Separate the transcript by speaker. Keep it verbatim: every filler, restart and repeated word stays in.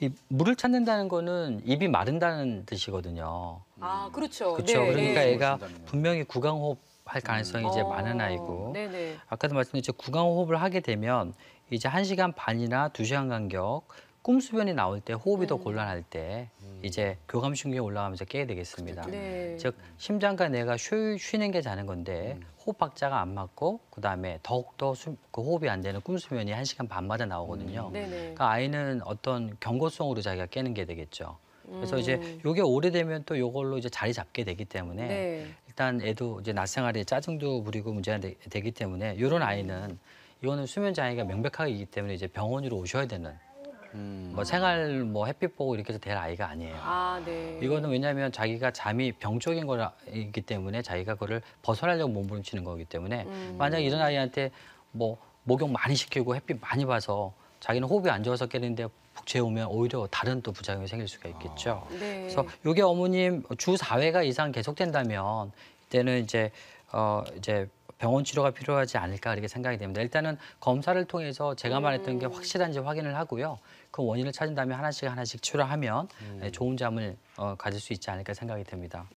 Speaker 1: 이 물을 찾는다는 거는 입이 마른다는 뜻이거든요.
Speaker 2: 아, 그렇죠.
Speaker 1: 그렇죠.
Speaker 2: 네,
Speaker 1: 그러니까
Speaker 2: 네.
Speaker 1: 애가 분명히 구강호흡 할 가능성이 이제
Speaker 2: 어,
Speaker 1: 많은 아이고,
Speaker 2: 네네.
Speaker 1: 아까도 말씀드렸죠. 구강호흡을 하게 되면 이제 한 시간 반이나 두 시간 간격 꿈수변이 나올 때 호흡이 더
Speaker 2: 음.
Speaker 1: 곤란할 때 이제 교감신경이 올라가면서 깨게 되겠습니다.
Speaker 2: 네.
Speaker 1: 즉 심장과 뇌가 쉬, 쉬는 게 자는 건데 호흡 박자가 안 맞고 그다음에 더욱더 수, 그 호흡이 안 되는 꿈수변이 한 시간 반마다 나오거든요.
Speaker 2: 네네.
Speaker 1: 그러니까 아이는 어떤 경고성으로 자기가 깨는 게 되겠죠. 그래서
Speaker 2: 음.
Speaker 1: 이제 요게 오래되면 또 요걸로 이제 자리 잡게 되기 때문에
Speaker 2: 네.
Speaker 1: 일단 애도 이제 낮생활에 짜증도 부리고 문제가 되, 기 때문에 이런 아이는 이거는 수면 장애가 명백하게 있기 때문에 이제 병원으로 오셔야 되는 뭐 생활 뭐 햇빛 보고 이렇게 해서 될 아이가 아니에요.
Speaker 2: 아, 네.
Speaker 1: 이거는 왜냐하면 자기가 잠이 병적인 거이기 때문에 자기가 그거를 벗어나려고 몸부림치는 거기 때문에
Speaker 2: 음.
Speaker 1: 만약 이런 아이한테 뭐 목욕 많이 시키고 햇빛 많이 봐서 자기는 호흡이 안 좋아서 깨는데 푹 재우면 오히려 다른 또 부작용이 생길 수가 있겠죠.
Speaker 2: 네.
Speaker 1: 그래서 이게 어머님 주 사 회가 이상 계속된다면 이때는 이제 어 이제 병원 치료가 필요하지 않을까 이렇게 생각이 됩니다. 일단은 검사를 통해서 제가 말했던 게 확실한지 확인을 하고요. 그 원인을 찾은 다음에 하나씩 하나씩 치료하면 좋은 잠을 어, 가질 수 있지 않을까 생각이 됩니다.